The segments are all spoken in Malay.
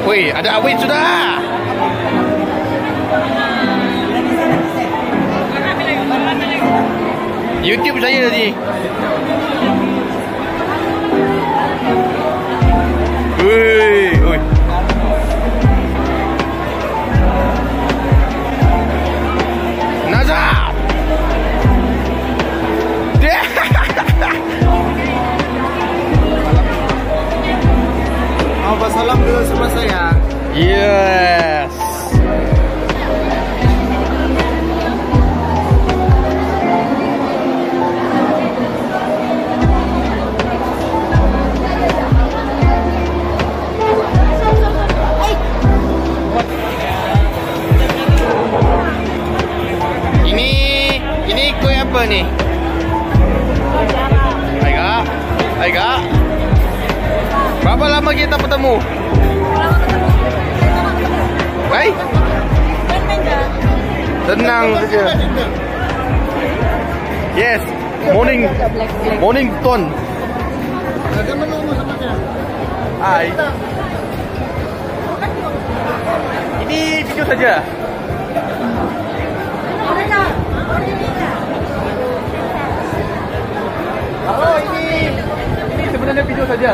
Wih, ada awit sudah. YouTube saya tadi. Wih, wih. Nazar. Mau salam dulu sama saya. Yes. Ini kue apa nih? Aiga. Berapa lama kita bertemu? Hai? Tenang saja. Yes, morning tone. Ada menunggu sama saya. Hai. Ini video saja. Oh, ini sebenarnya video saja.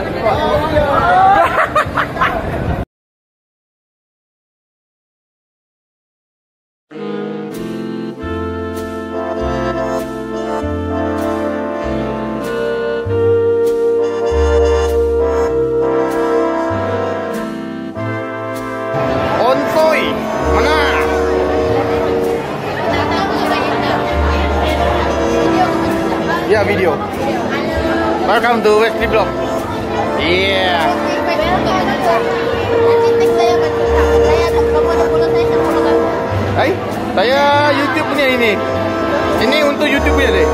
Onsoy, mana? Ya, video. Welcome to Wesley Blog. Yeah. Hai, saya YouTube punya ini. Ini untuk YouTube punya deh.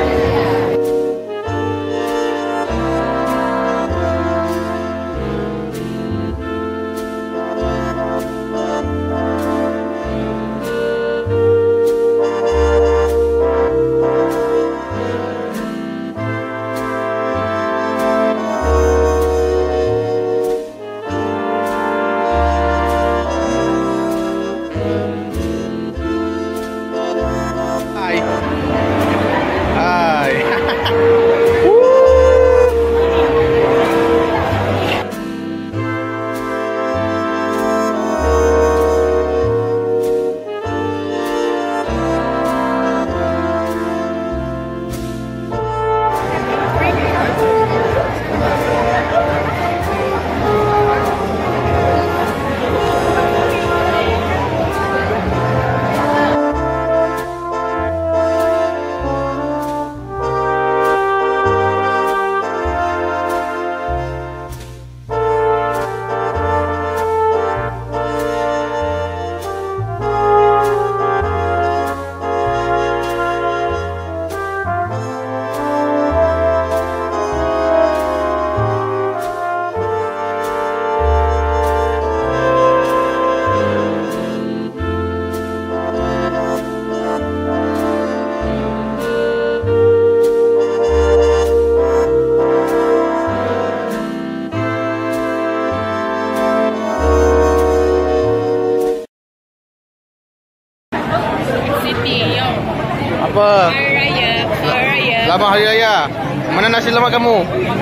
Apa? Hari Raya. Selamat Hari Raya. Mana nasi lemak kamu?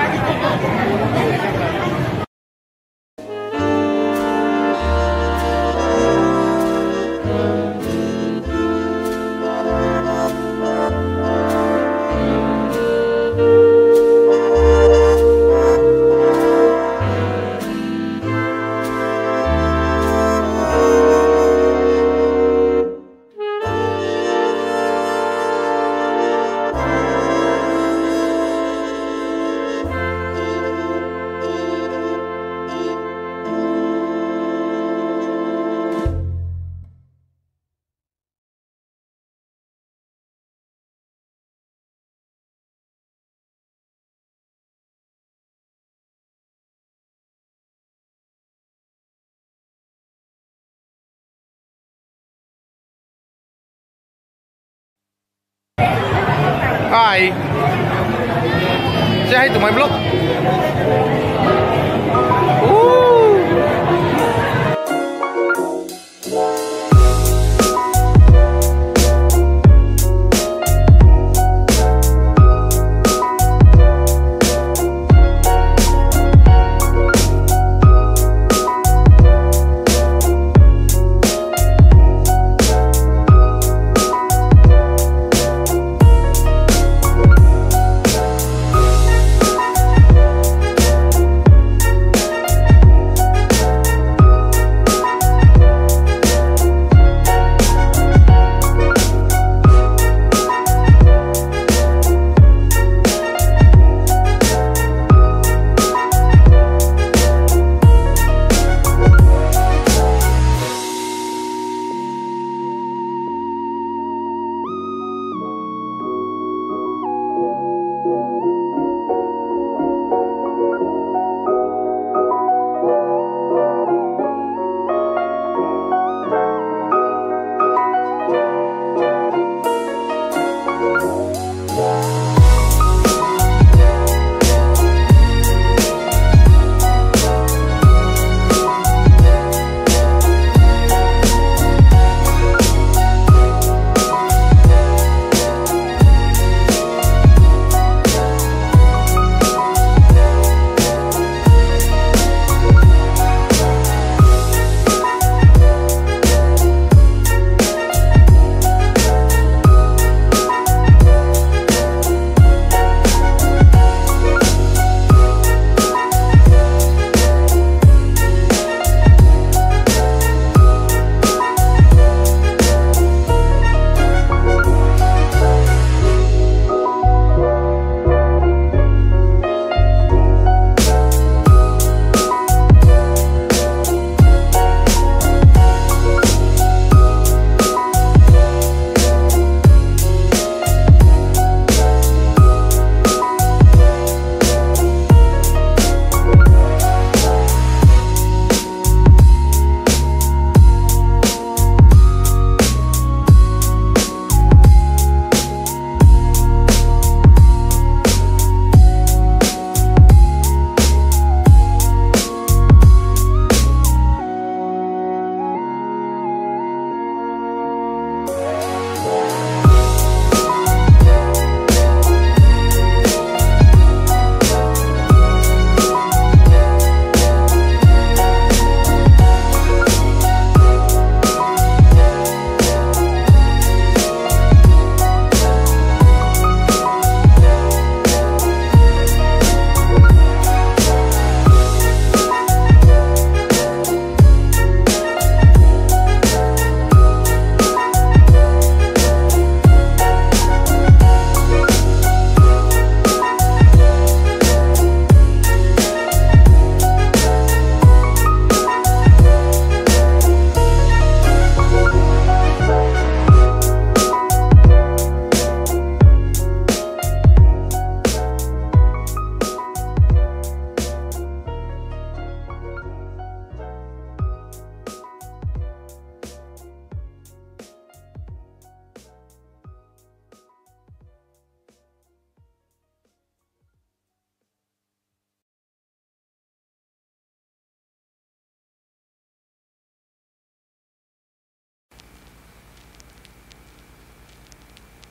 Hi. Say hi to my vlog. Ooh.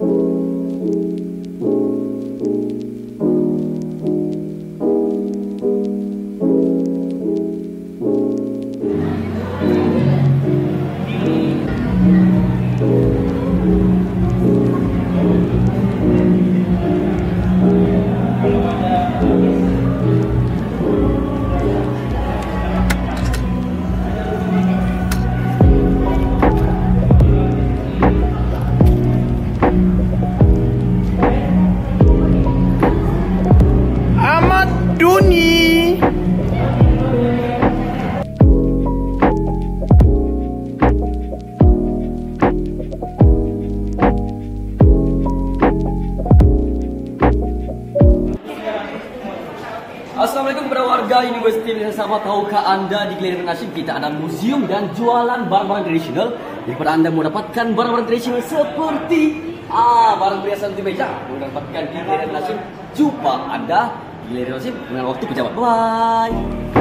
Assalamualaikum kepada warga Universiti Sama. Tahukah anda di Giliran Nasyid kita ada museum dan jualan barang-barang tradisional. Daripada anda mau dapatkan barang-barang tradisional seperti barang perhiasan di meja, mau dapatkan di Giliran Nasyid. Jumpa anda di Giliran Nasyid dengan waktu pejabat. Bye.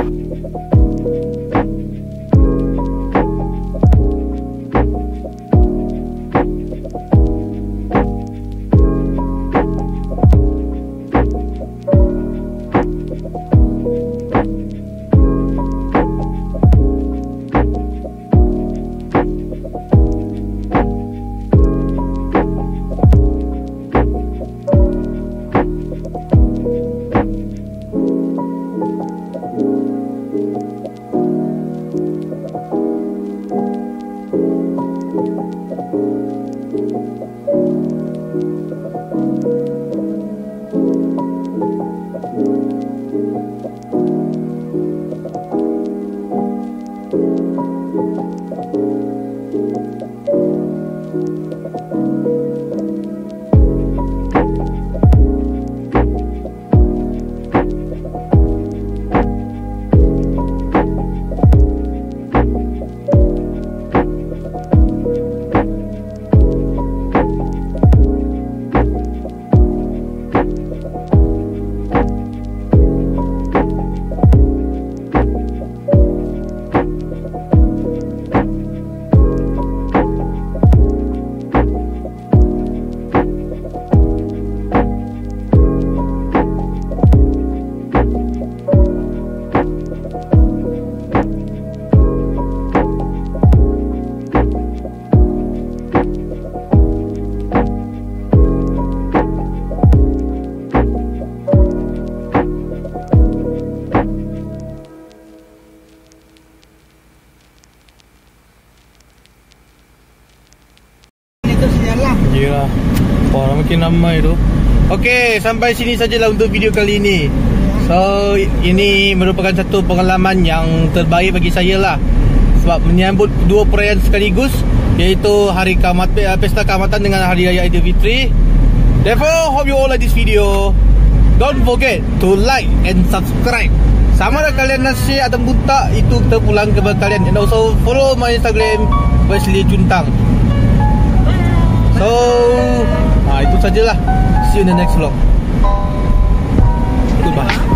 Ya, orang makin ramai tu. Okey, sampai sini sajalah untuk video kali ini. So, ini merupakan satu pengalaman yang terbaik bagi saya lah. Sebab menyambut dua perayaan sekaligus, iaitu Hari Pesta Kaamatan dengan Hari Raya Aidilfitri. Therefore, hope you all like this video. Don't forget to like and subscribe. Sama ada kalian nak share atau tak, itu terpulang kepada kalian. And also follow my Instagram, Wesley Juntang. So, itu sajalah. See you in the next vlog. Goodbye.